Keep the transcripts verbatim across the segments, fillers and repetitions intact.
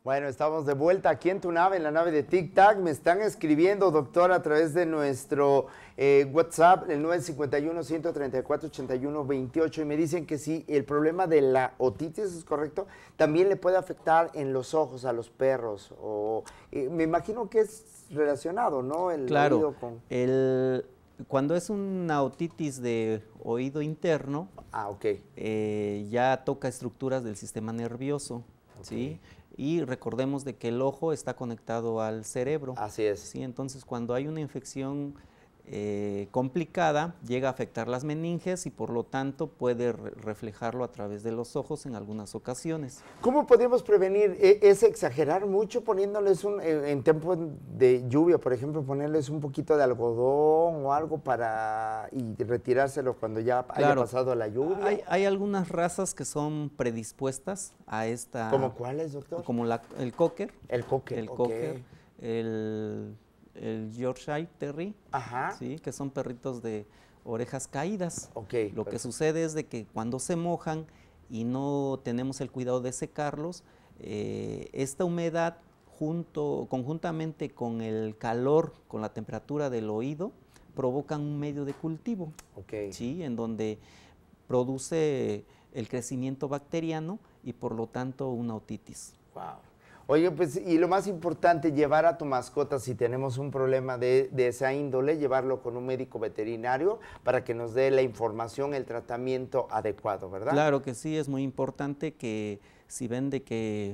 Bueno, estamos de vuelta aquí en tu nave, en la nave de Tic Tac. Me están escribiendo, doctor, a través de nuestro eh, WhatsApp, el nueve cinco uno, uno tres cuatro, ocho uno dos ocho, y me dicen que sí, el problema de la otitis, ¿es correcto?, también le puede afectar en los ojos a los perros. O eh, me imagino que es relacionado, ¿no? El claro, oído con... el, cuando es una otitis de oído interno, ah, ok. eh, ya toca estructuras del sistema nervioso, okay. ¿sí? Y recordemos de que el ojo está conectado al cerebro. Así es. ¿sí? Entonces, cuando hay una infección eh, complicada, llega a afectar las meninges y por lo tanto puede re reflejarlo a través de los ojos en algunas ocasiones. ¿Cómo podemos prevenir? ¿Es exagerar mucho poniéndoles un, en tiempo de lluvia, por ejemplo, ponerles un poquito de algodón o algo para y retirárselo cuando ya claro, haya pasado la lluvia? Hay, hay algunas razas que son predispuestas a esta... ¿Cómo cuáles, doctor? Como la, el cocker. El cocker, El okay. cocker, el... el Yorkshire Terrier, Ajá. ¿sí? Que son perritos de orejas caídas. Okay, Lo perfecto. que sucede es de que cuando se mojan y no tenemos el cuidado de secarlos, eh, esta humedad junto, conjuntamente con el calor, con la temperatura del oído, provocan un medio de cultivo, okay. ¿sí? En donde produce el crecimiento bacteriano y por lo tanto una otitis. Wow. Oye, pues, y lo más importante, llevar a tu mascota, si tenemos un problema de, de esa índole, llevarlo con un médico veterinario para que nos dé la información, el tratamiento adecuado, ¿verdad? Claro que sí, es muy importante que si ven de que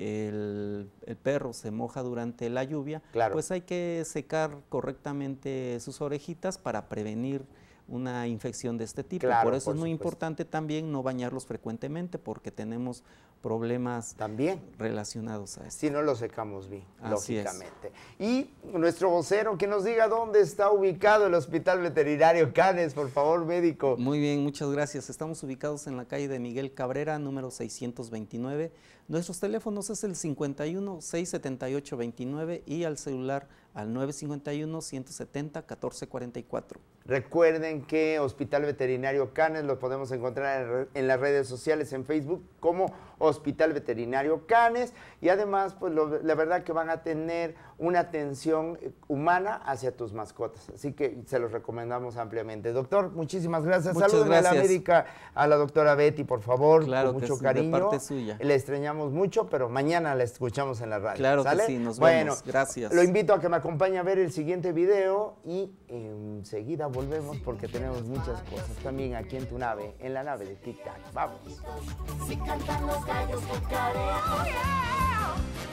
el, el perro se moja durante la lluvia, claro. pues hay que secar correctamente sus orejitas para prevenir una infección de este tipo. Claro, por eso por es muy supuesto. importante también no bañarlos frecuentemente porque tenemos problemas también relacionados a esto. Si no lo secamos bien, Así lógicamente. Es. Y nuestro vocero, que nos diga dónde está ubicado el Hospital Veterinario Canes, por favor, médico. Muy bien, muchas gracias. Estamos ubicados en la calle de Miguel Cabrera, número seiscientos veintinueve. Nuestros teléfonos es el cincuenta y uno, seiscientos setenta y ocho, veintinueve y al celular al nueve cincuenta y uno, ciento setenta, catorce cuarenta y cuatro. Recuerden que Hospital Veterinario Canes lo podemos encontrar en las redes sociales, en Facebook, como Hospital Veterinario Canes, y además, pues lo, la verdad que van a tener una atención humana hacia tus mascotas, así que se los recomendamos ampliamente. Doctor, muchísimas gracias. Muchas Saluden gracias. a la médica, a la doctora Betty, por favor, claro con mucho sí, cariño. De parte suya. Le extrañamos mucho, pero mañana la escuchamos en la radio. Claro ¿sale? que sí, nos bueno, vemos. Gracias. Lo invito a que me acompañe a ver el siguiente video y enseguida volvemos porque tenemos muchas cosas también aquí en tu nave, en la nave de Tic Tac. Vamos. Si cantan los gallos tocaré. Oh, yeah.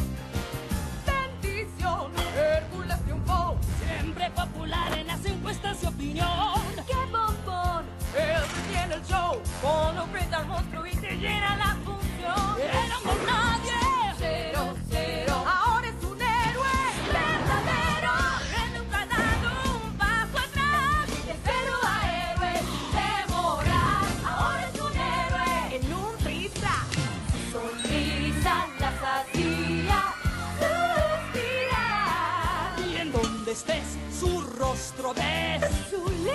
Bendición, Hércules triunfó, siempre popular en las encuestas de opinión. ¡Qué bombón! Él tiene el show, con un frente al monstruo y te llena la función. Éramos nadie, cero, cero, ahora es un héroe verdadero. Él nunca ha dado un paso atrás, de cero a héroe, de moral. Ahora es un héroe en un risa, su sonrisa las hacía suspirar. Y en donde estés, su rostro ves, su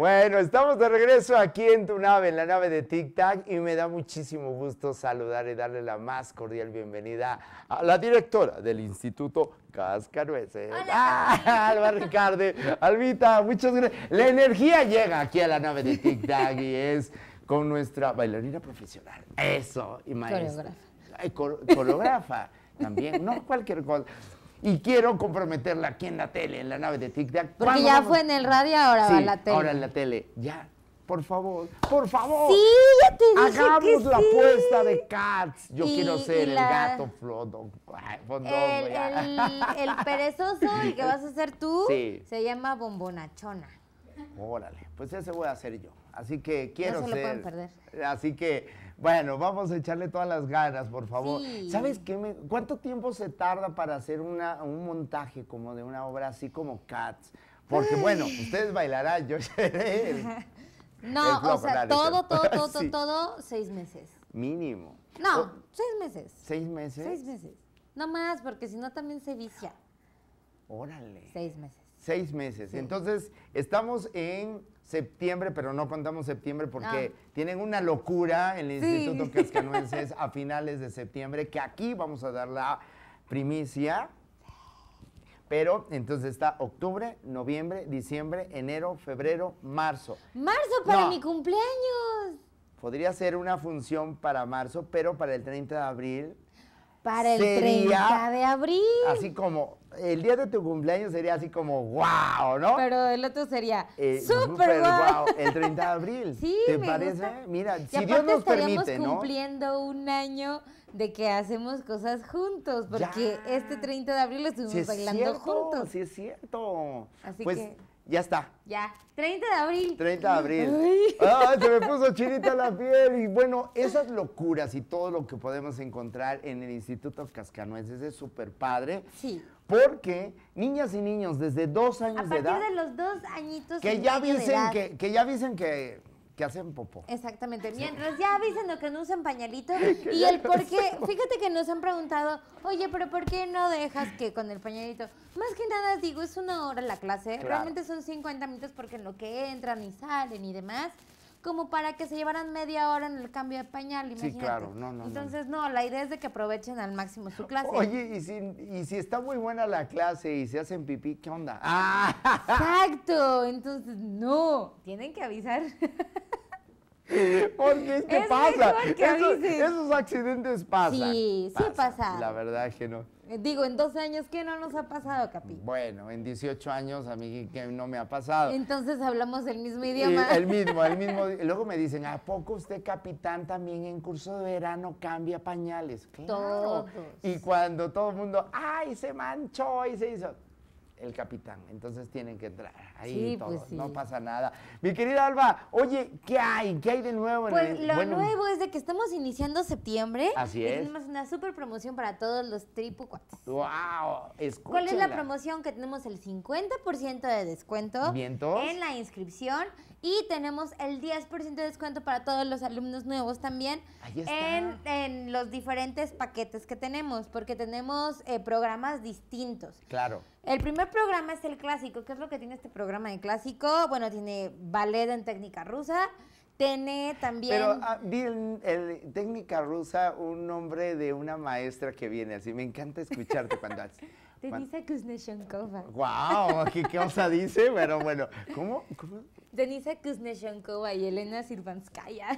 Bueno, estamos de regreso aquí en tu nave, en la nave de Tic Tac, y me da muchísimo gusto saludar y darle la más cordial bienvenida a la directora del Instituto Cascanueces. ¡Ah! Alba Ricarde, Albita, muchas gracias. La energía llega aquí a la nave de Tic Tac y es con nuestra bailarina profesional. Eso, y maestra. Coreógrafa. Cor coreógrafa también, no cualquier cosa. Y quiero comprometerla aquí en la tele, en la nave de Tic Tac. Porque ya vamos? fue en el radio, ahora Sí, va a la tele. ahora en la tele. Ya, por favor, por favor. Sí, ya te dije Hagamos que la sí. apuesta de Cats. Yo Y- quiero ser y el la- gato Frodo. Ay, fondongo, El, ya. el, el perezoso, el que vas a hacer tú, Sí. se llama Bombonachona. Órale, pues ese voy a hacer yo. Así que quiero se lo ser. pueden perder. Así que, bueno, vamos a echarle todas las ganas, por favor. Sí. ¿Sabes qué? me- ¿Cuánto tiempo se tarda para hacer una, un montaje como de una obra así como Cats? Porque, bueno, ustedes bailarán, yo seré el No, el flojo, o sea, dale, todo, te- todo, todo, todo, Sí. todo, seis meses. mínimo. No, Oh, seis meses. ¿Seis meses? Seis meses. No más, porque si no también se vicia. Órale. Seis meses. Seis meses. Sí. Entonces, estamos en septiembre, pero no contamos septiembre porque No. tienen una locura en el Sí. Instituto Cascanueces a finales de septiembre, que aquí vamos a dar la primicia. Pero entonces está octubre, noviembre, diciembre, enero, febrero, marzo. Marzo para No. mi cumpleaños. Podría ser una función para marzo, pero para el treinta de abril, Para el Sería treinta de abril. así como, el día de tu cumpleaños sería así como, wow, ¿no? Pero el otro sería Eh, súper guau. guau, el treinta de abril. Sí, ¿Te me parece? gusta. Mira, Y si aparte Dios nos estaríamos permite, ¿no? cumpliendo un año de que hacemos cosas juntos, porque Ya. este treinta de abril estuvimos Sí es bailando cierto, juntos. sí es cierto. Así pues que- ya está. Ya, treinta de abril. treinta de abril. Ay. Ay, se me puso chinita la piel. Y bueno, esas locuras y todo lo que podemos encontrar en el Instituto Cascanueces es súper padre. Sí. Porque niñas y niños desde dos A años de partir edad de los dos añitos que y ya medio de dicen edad. que, que ya dicen que, que hacen popó. Exactamente. Mientras ya avisen lo que no usan pañalito y el por qué. Fíjate que nos han preguntado, oye, pero ¿por qué no dejas que con el pañalito? Más que nada, digo, es una hora la clase. Claro. Realmente son cincuenta minutos porque en lo que entran y salen y demás, como para que se llevaran media hora en el cambio de pañal, imagínate. claro. No, no, no. Entonces, no, la idea es de que aprovechen al máximo su clase. Oye, y si, y si está muy buena la clase y se hacen pipí, ¿qué onda? ¡Ah! Exacto. Entonces, no, tienen que avisar. Porque es que Es pasa. mejor que Esos, avisen. esos accidentes pasan. Sí, sí pasa. La verdad es que no. Digo, en doce años, ¿qué no nos ha pasado, Capi? Bueno, en dieciocho años a mí que no me ha pasado. Entonces hablamos el mismo Y idioma. el mismo, el mismo. Y luego me dicen, ¿a poco usted, capitán, también en curso de verano cambia pañales? Claro. Todos. Y cuando todo el mundo, ¡ay, se manchó y se hizo! El capitán, entonces tienen que entrar ahí Sí, todo, pues sí. no pasa nada. Mi querida Alba, oye, ¿qué hay? ¿Qué hay de nuevo? en Pues el- lo bueno, nuevo es de que estamos iniciando septiembre. Así y es. tenemos una super promoción para todos los tripucuates. ¡Wow! ¿Cuál es la Escúchala. promoción? Que tenemos el cincuenta por ciento de descuento ¿Vientos? en la inscripción y tenemos el diez por ciento de descuento para todos los alumnos nuevos también Ahí está. en, en los diferentes paquetes que tenemos, porque tenemos eh, programas distintos. Claro. El primer programa es el clásico. ¿Qué es lo que tiene este programa de clásico? Bueno, tiene ballet en técnica rusa, tiene también... Pero ah, vi en el técnica rusa un nombre de una maestra que viene así. Me encanta escucharte cuando haces. Denisa Kuznetshonkova. ¡Wow! ¿Qué cosa dice? Pero bueno, ¿cómo? ¿Cómo? Denisa Kuznetshonkova y Elena Sirvanskaya.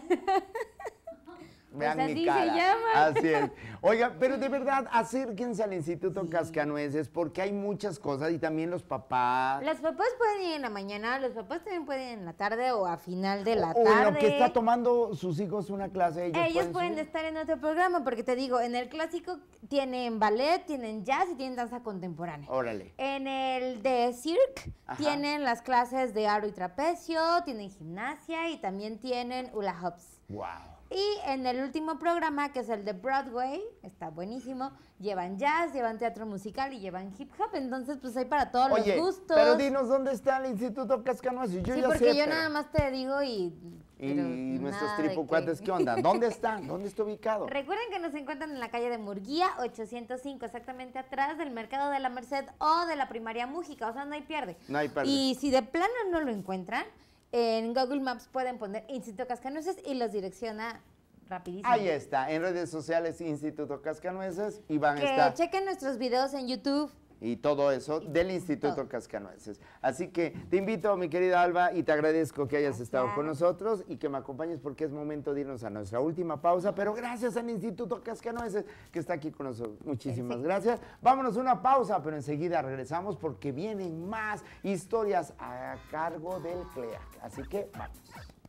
Vean Pues mi así se cara. llama. Así es. Oiga, pero de verdad, acérquense al Instituto Cascanueces porque hay muchas cosas y también los papás. Los papás pueden ir en la mañana, los papás también pueden ir en la tarde o a final de la o tarde. en lo que está tomando sus hijos una clase, ellos, Ellos pueden subir. estar en otro programa porque te digo, en el clásico tienen ballet, tienen jazz y tienen danza contemporánea. Órale. En el de Cirque Ajá. tienen las clases de aro y trapecio, tienen gimnasia y también tienen hula hoops. ¡Wow! Y en el último programa, que es el de Broadway, está buenísimo, llevan jazz, llevan teatro musical y llevan hip hop, entonces pues hay para todos Oye, los gustos. pero dinos dónde está el Instituto Cascanueces. Yo sí, ya porque sé, yo pero- nada más te digo y... Y pero nuestros nada de tripucuates, que- ¿qué onda? ¿Dónde está? ¿Dónde está ubicado? Recuerden que nos encuentran en la calle de Murguía ochocientos cinco, exactamente atrás del Mercado de la Merced o de la Primaria Mújica, o sea, no hay pierde. No hay pierde. Y si de plano no lo encuentran, en Google Maps pueden poner Instituto Cascanueces y los direcciona rapidísimo. Ahí está, en redes sociales Instituto Cascanueces y van que a estar. chequen nuestros videos en YouTube. Y todo eso del Instituto todo. Cascanueces. Así que te invito, mi querida Alba, y te agradezco que hayas Gracias. estado con nosotros y que me acompañes porque es momento de irnos a nuestra última pausa, pero gracias al Instituto Cascanueces que está aquí con nosotros. Muchísimas Perfecto. gracias. Vámonos a una pausa, pero enseguida regresamos porque vienen más historias a cargo del C L E A C. Así que vamos.